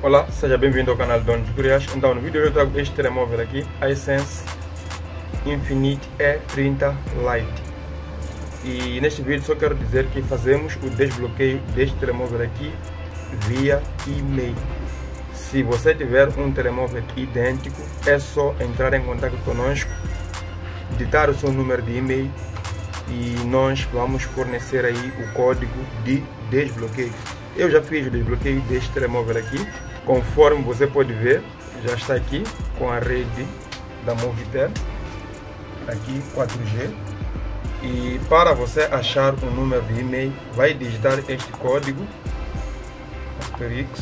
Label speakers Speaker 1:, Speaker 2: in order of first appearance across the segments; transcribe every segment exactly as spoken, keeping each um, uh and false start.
Speaker 1: Olá, seja bem-vindo ao canal Dono Tutoriais. Então no vídeo eu trago este telemóvel aqui, iSense Infinity E trinta Lite. E neste vídeo só quero dizer que fazemos o desbloqueio deste telemóvel aqui via e-mail. Se você tiver um telemóvel idêntico, é só entrar em contato conosco, digitar o seu número de e-mail e nós vamos fornecer aí o código de desbloqueio. Eu já fiz o desbloqueio deste telemóvel aqui, conforme você pode ver, já está aqui com a rede da Movitel, aqui quatro G. E para você achar o número de e-mail, vai digitar este código, asterisco,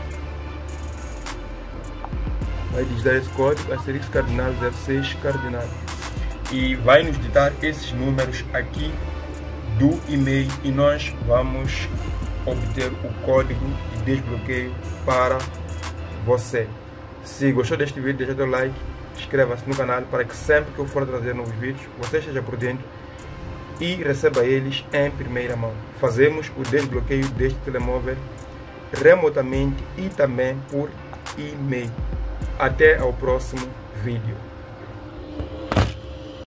Speaker 1: vai digitar esse código, asterisco cardinal zero seis cardinal, e vai nos digitar esses números aqui do e-mail e nós vamos obter o código de desbloqueio para você. Se gostou deste vídeo, deixa teu like, inscreva-se no canal para que sempre que eu for trazer novos vídeos, você esteja por dentro e receba eles em primeira mão. Fazemos o desbloqueio deste telemóvel remotamente e também por e-mail. Até ao próximo vídeo.